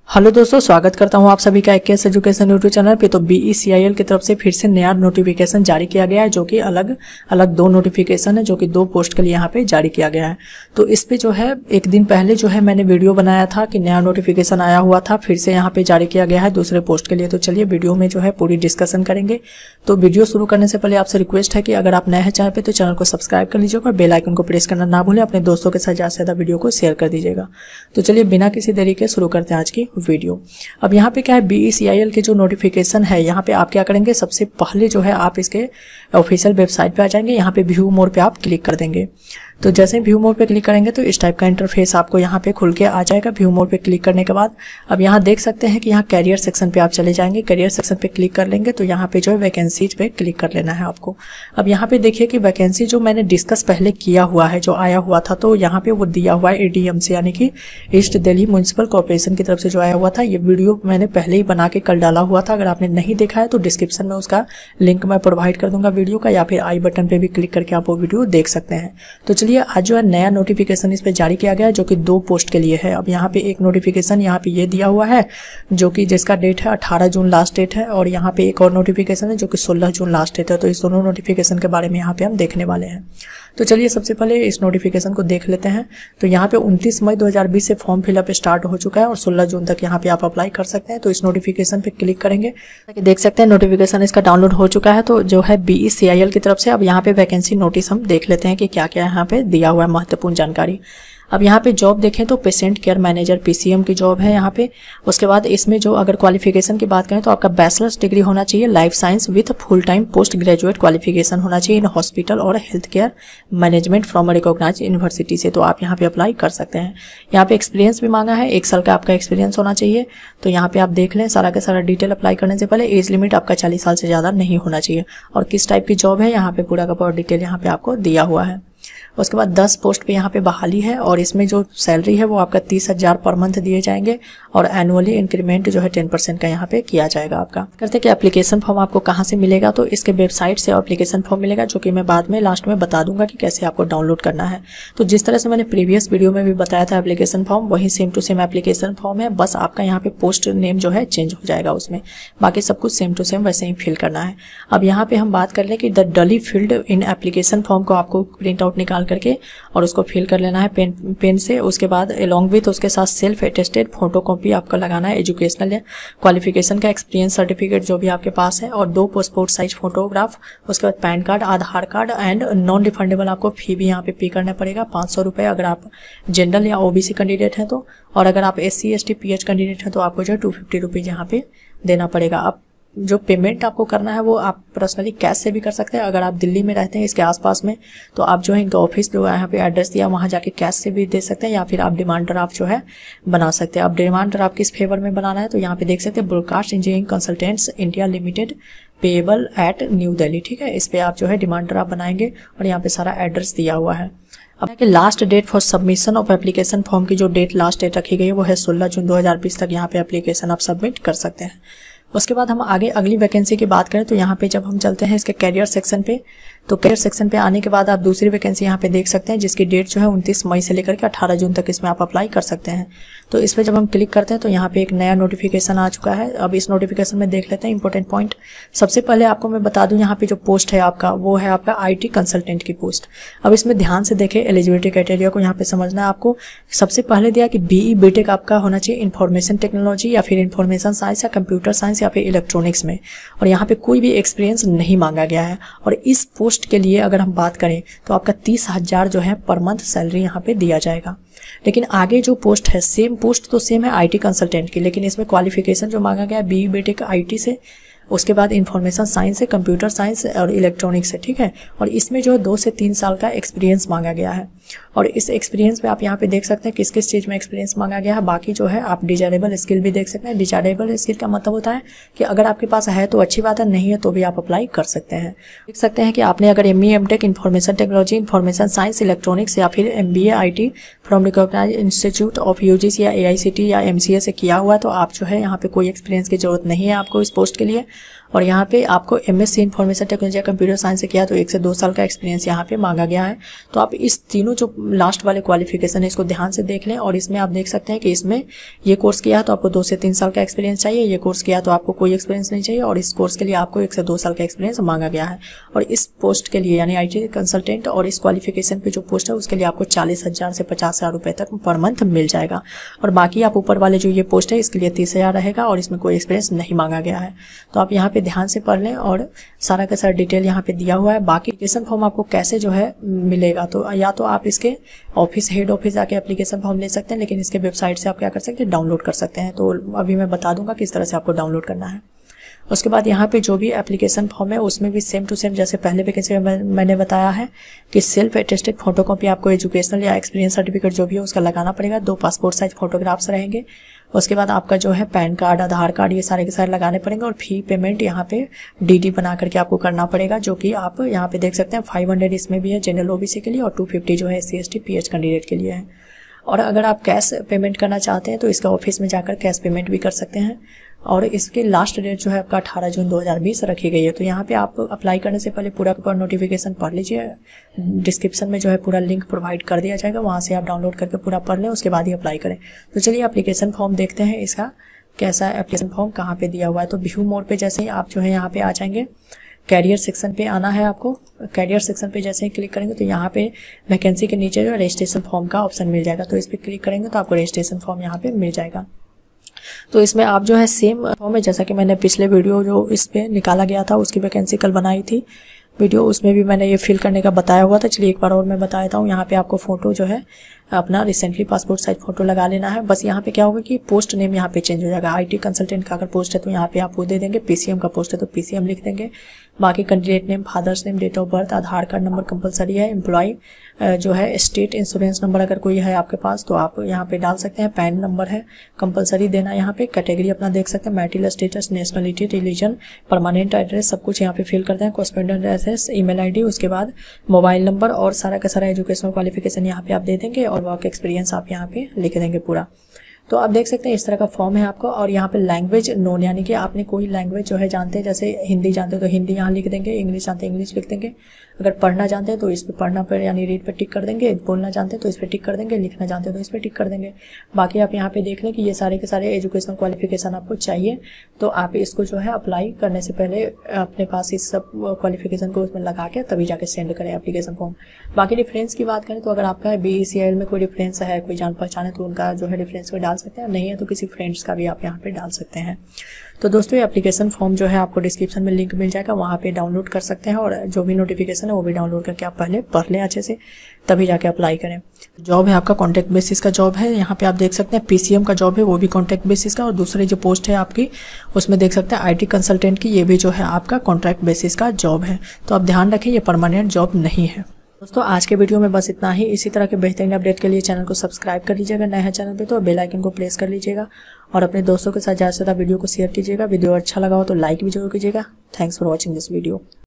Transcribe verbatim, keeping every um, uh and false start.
Hello दोस्तों, स्वागत करता हूं आप सभी का एक्स एजुकेशन यूट्यूब चैनल पे। तो बीईसीआईएल की तरफ से फिर से नया नोटिफिकेशन जारी किया गया है, जो कि अलग अलग दो नोटिफिकेशन है, जो कि दो पोस्ट के लिए यहाँ पे जारी किया गया है। तो इस पे जो है एक दिन पहले जो है मैंने वीडियो बनाया था कि नया नोटिफिकेशन आया हुआ था, फिर से यहाँ पे जारी किया गया है दूसरे पोस्ट के लिए। तो चलिए वीडियो में जो है पूरी डिस्कशन करेंगे। तो वीडियो शुरू करने से पहले आपसे रिक्वेस्ट है कि अगर आप नए हैं चैनल पे तो चैनल को सब्सक्राइब कर लीजिएगा और बेल आइकन को प्रेस करना ना भूलें। अपने दोस्तों के साथ ज्यादा से ज्यादा वीडियो को शेयर कर दीजिएगा। तो चलिए बिना किसी देरी के शुरू करते हैं आज की वीडियो। अब यहाँ पे क्या है, बीईसीआईएल के जो नोटिफिकेशन है, यहाँ पे आप क्या करेंगे, सबसे पहले जो है आप इसके ऑफिशियल वेबसाइट पे आ जाएंगे। यहाँ पे व्यू मोर पे आप क्लिक कर देंगे। तो जैसे ही व्यू मोर पे क्लिक करेंगे तो इस टाइप का इंटरफेस आपको यहाँ पे खुल के आ जाएगा। व्यू मोर पे क्लिक करने के बाद अब यहाँ देख सकते हैं कि यहाँ कैरियर सेक्शन पे आप चले जाएंगे। कैरियर सेक्शन पे क्लिक कर लेंगे तो यहाँ पे जो है वैकेंसीज पे क्लिक कर लेना है आपको। अब यहाँ पे देखिए कि वैकेंसी जो मैंने डिस्कस पहले किया हुआ है, जो आया हुआ था, तो यहाँ पे वो दिया हुआ है एडीएम से, यानी कि ईस्ट दिल्ली म्युनिसिपल कॉर्पोरेशन की तरफ से जो आया हुआ था। ये वीडियो मैंने पहले ही बना के कल डाला हुआ था। अगर आपने नहीं देखा है तो डिस्क्रिप्शन में उसका लिंक मैं प्रोवाइड कर दूंगा वीडियो का, या फिर आई बटन पे भी क्लिक करके आप वो वीडियो देख सकते हैं। तो चलिए आज जो है नया नोटिफिकेशन इस पे जारी किया गया है, जो कि दो पोस्ट के लिए है। अब यहाँ पे एक नोटिफिकेशन यहाँ पे ये दिया हुआ है, जो कि जिसका डेट है अठारह जून लास्ट डेट है, और यहाँ पे एक और नोटिफिकेशन है जो कि सोलह जून लास्ट डेट है। तो इस दोनों नोटिफिकेशन के बारे में यहाँ पे हम देखने वाले हैं। तो चलिए सबसे पहले इस नोटिफिकेशन को देख लेते हैं। तो यहाँ पे उनतीस मई दो हज़ार बीस से फॉर्म फिलअप स्टार्ट हो चुका है और सोलह जून तक यहाँ पे आप अप्लाई कर सकते हैं। तो इस नोटिफिकेशन पे क्लिक करेंगे, देख सकते हैं नोटिफिकेशन इसका डाउनलोड हो चुका है। तो जो है बीईसीआईएल की तरफ से अब यहाँ पे वैकेंसी नोटिस हम देख लेते हैं कि क्या क्या यहाँ पे दिया हुआ है महत्वपूर्ण जानकारी। अब यहाँ पे जॉब देखें तो पेशेंट केयर मैनेजर पीसीएम की जॉब है यहाँ पे। उसके बाद इसमें जो अगर क्वालिफिकेशन की बात करें तो आपका बैचलर्स डिग्री होना चाहिए life science with full time post graduate qualification होना चाहिए इन हॉस्पिटल और health care management from recognised university से। तो आप यहाँ पे अप्लाई कर सकते हैं। यहाँ पे एक्सपीरियंस भी मांगा है, एक साल का आपका एक्सपीरियंस होना चाहिए। तो यहाँ पे आप देख लें सारा का सारा डिटेल। अप्लाई करने से पहले एज लिमिट आपका चालीस साल से ज्यादा नहीं होना चाहिए, और किस टाइप की जॉब है यहाँ पे पूरा का पूरा डिटेल यहाँ पे आपको दिया हुआ है। उसके बाद दस पोस्ट पे यहाँ पे बहाली है, और इसमें जो सैलरी है वो आपका तीस हजार पर मंथ दिए जाएंगे, और एनुअली इंक्रीमेंट जो है टेन परसेंट का यहाँ पे किया जाएगा आपका। करते कि एप्लीकेशन फॉर्म आपको कहाँ से मिलेगा, तो इसके वेबसाइट से एप्लीकेशन फॉर्म मिलेगा, जो कि मैं बाद में लास्ट में बता दूंगा कि कैसे आपको डाउनलोड करना है। तो जिस तरह से मैंने प्रीवियस वीडियो में भी बताया था एप्लीकेशन फॉर्म, वही same to same application form है, बस आपका यहाँ पे पोस्ट नेम जो है चेंज हो जाएगा उसमें, बाकी सब कुछ सेम टू सेम वैसे ही फिल करना है। अब यहाँ पे हम बात कर लें कि द डली फील्ड इन एप्लीकेशन फॉर्म को आपको प्रिंट आउट निकाल करके और उसको फिल कर लेना है पेन पेन से। उसके बाद अलॉन्ग विथ उसके साथ सेल्फ अटेस्टेड फोटोकॉपी आपका लगाना है, एजुकेशनल या क्वालिफिकेशन का एक्सपीरियंस सर्टिफिकेट जो भी आपके पास है, और दो पासपोर्ट साइज फोटोग्राफ। उसके बाद PAN card, Aadhaar card, and non refundable आपको फी भी यहाँ पे पे करना पड़ेगा पाँच सौ रुपये अगर आप जनरल या ओबीसी कैंडिडेट हैं तो, और अगर आप S C S T P H candidate हैं तो आपको जो है टू फिफ्टी रुपीज यहाँ पे देना पड़ेगा। अब जो पेमेंट आपको करना है वो आप पर्सनली कैश से भी कर सकते हैं। अगर आप दिल्ली में रहते हैं इसके आसपास में, तो आप जो है इनका ऑफिस जो है यहाँ पे एड्रेस दिया, वहां जाके कैश से भी दे सकते हैं, या फिर आप डिमांड ड्राफ्ट जो है बना सकते हैं। आप डिमांड ड्राफ्ट किस फेवर में बनाना है, तो यहाँ पे देख सकते हैं broadcast engineering consultants India limited payable at New Delhi, ठीक है। इस पे आप जो है डिमांड ड्राफ्ट बनाएंगे, और यहाँ पे सारा एड्रेस दिया हुआ है। अब last date for submission of application form की जो डेट लास्ट डेट रखी गई है वो है सोलह जून दो हजार बीस तक यहाँ पे एप्लीकेशन आप सबमिट कर सकते हैं। उसके बाद हम आगे अगली वैकेंसी की बात करें तो यहाँ पे जब हम चलते हैं इसके कैरियर सेक्शन पे, तो कैरियर सेक्शन पे आने के बाद आप दूसरी वैकेंसी यहाँ पे देख सकते हैं, जिसकी डेट जो है उनतीस मई से लेकर के अठारह जून तक इसमें आप अप्लाई कर सकते हैं। तो इस पे जब हम क्लिक करते हैं तो यहाँ पे एक नया नोटिफिकेशन आ चुका है। अब इस नोटिफिकेशन में देख लेते हैं इंपॉर्टेंट पॉइंट। सबसे पहले आपको मैं बता दूं, यहाँ पे जो पोस्ट है आपका वो है आपका आईटी कंसल्टेंट की पोस्ट। अब इसमें ध्यान से देखें, एलिजिबिलिटी क्राइटेरिया को यहाँ पे समझना है आपको। सबसे पहले दिया कि बीई बीटेक आपका होना चाहिए इंफॉर्मेशन टेक्नोलॉजी या फिर इंफॉर्मेशन साइंस या कंप्यूटर साइंस या फिर इलेक्ट्रॉनिक्स में, और यहाँ पे कोई भी एक्सपीरियंस नहीं मांगा गया है। और इस पोस्ट के लिए अगर हम बात करें तो आपका तीस हजार जो है पर मंथ सैलरी यहाँ पे दिया जाएगा। लेकिन आगे जो पोस्ट है, सेम पोस्ट तो सेम है आईटी कंसल्टेंट की, लेकिन इसमें क्वालिफिकेशन जो मांगा गया है बीई बीटेक आईटी से, उसके बाद इंफॉर्मेशन साइंस है, कंप्यूटर साइंस और इलेक्ट्रॉनिक्स है, ठीक है। और इसमें जो दो से तीन साल का एक्सपीरियंस मांगा गया है, और इस एक्सपीरियंस में आप यहाँ पे देख सकते हैं किस किस चीज में एक्सपीरियंस मांगा गया है। बाकी जो है आप डिजायरेबल स्किल भी देख सकते हैं। डिजायरेबल स्किल का मतलब होता है कि अगर आपके पास है तो अच्छी बात है, नहीं है तो भी आप अप्लाई कर सकते हैं। देख सकते हैं कि आपने अगर M E M tech information technology information science electronics या फिर M B A I T from recognised institute of UGC या ए आई सी टी या एम सी ए से किया हुआ है, तो आप जो है यहाँ पे कोई एक्सपीरियंस की जरूरत नहीं है आपको इस पोस्ट के लिए। और यहाँ पे आपको MSc information technology computer science से किया तो एक से दो साल का एक्सपीरियंस यहाँ पे मांगा गया है। तो आप इस तीनों जो लास्ट वाले क्वालिफिकेशन है इसको ध्यान से देख लें। और इसमें आप देख सकते हैं कि इसमें ये कोर्स किया तो आपको दो से तीन साल का एक्सपीरियंस चाहिए, ये कोर्स किया तो आपको कोई एक्सपीरियंस नहीं चाहिए, और इस कोर्स के लिए आपको एक से दो साल का एक्सपीरियंस मांगा गया है। और इस पोस्ट के लिए यानी आईटी कंसल्टेंट और इस क्वालिफिकेशन पे जो पोस्ट है उसके लिए आपको चालीस हजार से पचास हजार रुपए तक पर मंथ मिल जाएगा। और बाकी आप ऊपर वाले जो ये पोस्ट है इसके लिए तीस हजार रहेगा और इसमें कोई एक्सपीरियंस नहीं मांगा गया है। तो आप यहाँ पे ध्यान से पढ़ लें और सारा का सारा डिटेल यहाँ पे दिया हुआ है। बाकी एप्लीकेशन फॉर्म आपको कैसे जो है मिलेगा, तो या तो आप इसके ऑफिस हेड ऑफिस जाके एप्लीकेशन फॉर्म ले सकते हैं, लेकिन इसके वेबसाइट से आप क्या कर सकते हैं, डाउनलोड कर सकते हैं। तो अभी मैं बता दूंगा किस तरह से आपको डाउनलोड करना है। उसके बाद यहाँ पे जो भी एप्लीकेशन फॉर्म है उसमें भी सेम टू सेम जैसे पहले वैकेंसी में मैंने बताया है कि सेल्फ अटेस्टेड फोटोकॉपी आपको एजुकेशनल या एक्सपीरियंस सर्टिफिकेट जो भी है उसका लगाना पड़ेगा। दो पासपोर्ट साइज फोटोग्राफ्स रहेंगे। उसके बाद आपका जो है पैन कार्ड, आधार कार्ड, ये सारे के सारे लगाने पड़ेंगे। और फी पेमेंट यहाँ पे डीडी बना करके आपको करना पड़ेगा, जो कि आप यहाँ पे देख सकते हैं फाइव हंड्रेड इसमें भी है जनरल ओबीसी के लिए और टू फिफ्टी जो है S C S T P H candidate के लिए है। और अगर आप कैश पेमेंट करना चाहते हैं तो इसका ऑफिस में जाकर कैश पेमेंट भी कर सकते हैं। और इसकी लास्ट डेट जो है आपका अठारह जून दो हज़ार बीस रखी गई है। तो यहाँ पे आप अप्लाई करने से पहले पूरा पूरा नोटिफिकेशन पढ़ लीजिए। डिस्क्रिप्शन में जो है पूरा लिंक प्रोवाइड कर दिया जाएगा, वहाँ से आप डाउनलोड करके पूरा पढ़ लें, उसके बाद ही अप्लाई करें। तो चलिए एप्लीकेशन फॉर्म देखते हैं इसका कैसा एप्लीकेशन फॉर्म कहाँ पे दिया हुआ है। तो व्यू मोड पे जैसे ही आप जो है यहाँ पे आ जाएंगे, कैरियर सेक्शन पे आना है आपको। कैरियर सेक्शन पे जैसे ही क्लिक करेंगे तो यहाँ पे वैकेंसी के नीचे जो रजिस्ट्रेशन फॉर्म का ऑप्शन मिल जाएगा। तो इस पर क्लिक करेंगे तो आपको रजिस्ट्रेशन फॉर्म यहाँ पे मिल जाएगा। तो इसमें आप जो है सेम फॉर्म है जैसा कि मैंने पिछले वीडियो जो इस पे निकाला गया था उसकी वैकेंसी कल बनाई थी वीडियो, उसमें भी मैंने ये फिल करने का बताया हुआ था। चलिए एक बार और मैं बता देता हूँ। यहाँ पे आपको फोटो जो है अपना रिसेंटली पासपोर्ट साइज फोटो लगा लेना है। बस यहाँ पे क्या होगा कि पोस्ट नेम यहाँ पे चेंज हो जाएगा। आईटी कंसल्टेंट का अगर पोस्ट है तो यहाँ पे आप वो दे देंगे, पीसीएम का पोस्ट है तो पीसीएम लिख देंगे। बाकी candidate name, father's name, date of birth, Aadhaar card number compulsory है। एम्प्लॉय जो है स्टेट इंश्योरेंस नंबर अगर कोई है आपके पास तो आप यहाँ पे डाल सकते हैं। पैन नंबर है कंपलसरी देना यहाँ पे। कैटेगरी अपना देख सकते हैं, marital status, nationality, religion, permanent address, सब कुछ यहाँ पे फिल करते हैं। कॉरेस्पोंडेंट एड्रेस, ईमेल आईडी, उसके बाद मोबाइल नंबर और सारा का सारा एजुकेशनल क्वालिफिकेशन यहाँ पे आप दे देंगे और वर्क एक्सपीरियंस आप यहाँ पे लिख देंगे पूरा। तो आप देख सकते हैं इस तरह का फॉर्म है आपको। और यहाँ पे लैंग्वेज नोन, यानी कि आपने कोई लैंग्वेज जो है जानते हैं, जैसे हिंदी जानते हैं तो हिंदी यहाँ लिख देंगे, इंग्लिश जानते हैं इंग्लिश लिख देंगे। अगर पढ़ना जानते हैं तो इस पे पढ़ना पर यानी रीड पे टिक कर देंगे, बोलना जानते हैं तो इस पे टिक कर देंगे, लिखना जानते हैं तो इस पे टिक कर देंगे। बाकी आप यहाँ पे देख लें कि ये सारे के सारे एजुकेशनल क्वालिफिकेशन आपको चाहिए। तो आप इसको जो है अप्लाई करने से पहले अपने पास इस सब क्वालिफिकेशन को उसमें लगा के तभी जाके सेंड करें एप्लीकेशन फॉर्म। बाकी डिफरेंस की बात करें तो अगर आपका B E C I L में कोई डिफरेंस है, कोई जान पहचान है तो उनका जो है डिफरेंस में डाल सकते हैं, नहीं है तो किसी फ्रेंड्स का भी आप यहाँ पे डाल सकते हैं। तो दोस्तों ये एप्लीकेशन फॉर्म जो है आपको डिस्क्रिप्शन में लिंक मिल जाएगा, वहाँ पे डाउनलोड कर सकते हैं। और जो भी नोटिफिकेशन है वो भी डाउनलोड करके आप पहले पढ़ लें अच्छे से, तभी जाके अप्लाई करें। जॉब है आपका कॉन्ट्रैक्ट बेसिस का जॉब है। यहाँ पे आप देख सकते हैं पीसीएम का जॉब है वो भी कॉन्ट्रैक्ट बेसिस का। और दूसरी जो पोस्ट है आपकी उसमें देख सकते हैं आईटी कंसल्टेंट की, ये भी जो है आपका कॉन्ट्रैक्ट बेसिस का जॉब है। तो आप ध्यान रखें ये परमानेंट जॉब नहीं है। दोस्तों आज के वीडियो में बस इतना ही। इसी तरह के बेहतरीन अपडेट के लिए चैनल को सब्सक्राइब कर लीजिएगा, नए हैं चैनल पे तो बेल आइकन को प्रेस कर लीजिएगा और अपने दोस्तों के साथ ज़्यादा से ज़्यादा वीडियो को शेयर कीजिएगा। वीडियो अच्छा लगा हो तो लाइक भी जरूर कीजिएगा। Thanks for watching this video.